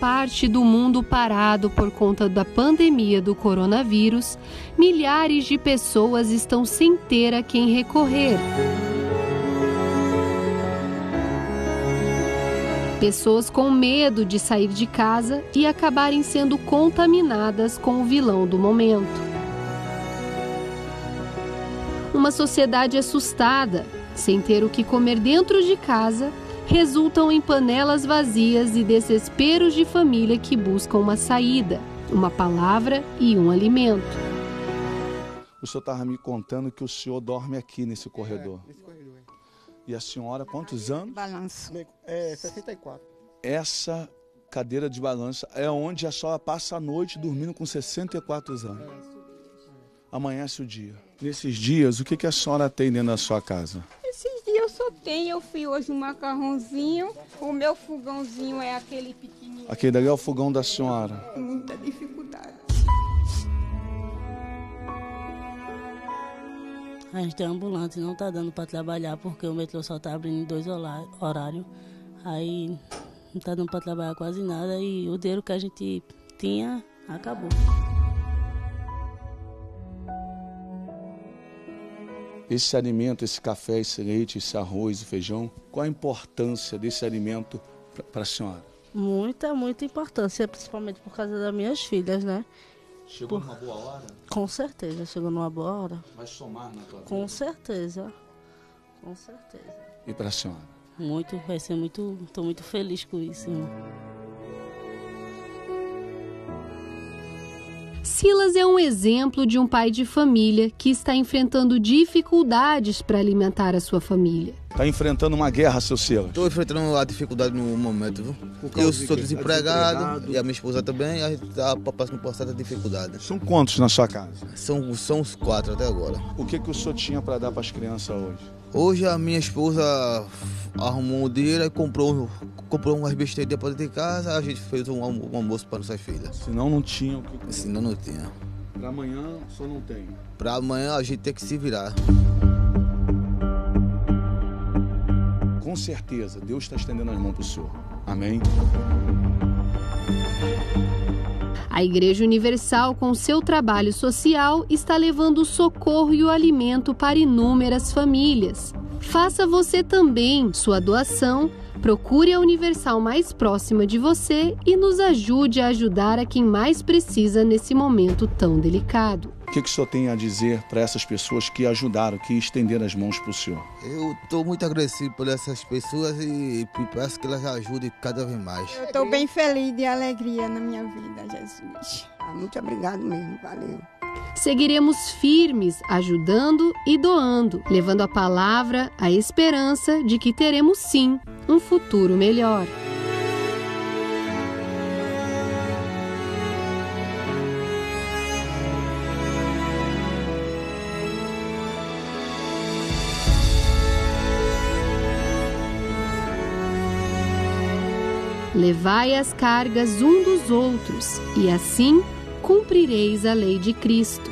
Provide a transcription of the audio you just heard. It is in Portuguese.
parte do mundo parado por conta da pandemia do coronavírus, milhares de pessoas estão sem ter a quem recorrer. Pessoas com medo de sair de casa e acabarem sendo contaminadas com o vilão do momento. Uma sociedade assustada, sem ter o que comer dentro de casa, resultam em panelas vazias e desesperos de família que buscam uma saída, uma palavra e um alimento. O senhor estava me contando que o senhor dorme aqui nesse corredor. Nesse corredor. E a senhora, quantos anos? Balanço. 64. Essa cadeira de balança é onde a senhora passa a noite dormindo com 64 anos. Amanhece o dia. Nesses dias, o que a senhora tem dentro da sua casa? Esses dias eu só tenho, eu fiz hoje um macarrãozinho, o meu fogãozinho é aquele pequenininho. Aquele dali é o fogão da senhora. Muita dificuldade. A gente é ambulante, não está dando para trabalhar porque o metrô só está abrindo em 2 horários. Aí não está dando para trabalhar quase nada e o dinheiro que a gente tinha acabou. Esse alimento, esse café, esse leite, esse arroz e feijão, qual a importância desse alimento para a senhora? Muita importância, principalmente por causa das minhas filhas, né? Chegou numa boa hora? Com certeza, chegou numa boa hora. Vai somar na tua vida? Com certeza. E para a senhora? Vai ser muito, estou muito feliz com isso. Silas é um exemplo de um pai de família que está enfrentando dificuldades para alimentar a sua família. Está enfrentando uma guerra, seu Silas? Estou enfrentando a dificuldade no momento, viu? Eu sou desempregado e a minha esposa também, a gente está passando por certa dificuldade. São quantos na sua casa? São os 4 até agora. O que o senhor tinha para dar para as crianças hoje? Hoje a minha esposa arrumou um dinheiro e comprou umas besteirinhas para dentro de casa, a gente fez um almoço para nossas filhas. Senão não tinha o que... Senão não tinha. Para amanhã só não tem? Para amanhã a gente tem que se virar. Com certeza, Deus está estendendo as mãos para o senhor. Amém? A Igreja Universal, com seu trabalho social, está levando o socorro e o alimento para inúmeras famílias. Faça você também sua doação, procure a Universal mais próxima de você e nos ajude a ajudar a quem mais precisa nesse momento tão delicado. O que o senhor tem a dizer para essas pessoas que ajudaram, que estenderam as mãos para o senhor? Eu estou muito agradecido por essas pessoas e peço que elas ajudem cada vez mais. Eu estou bem feliz de alegria na minha vida, Jesus. Muito obrigado mesmo, valeu. Seguiremos firmes, ajudando e doando, levando a palavra, a esperança de que teremos sim um futuro melhor. Levai as cargas um dos outros, e assim cumprireis a lei de Cristo.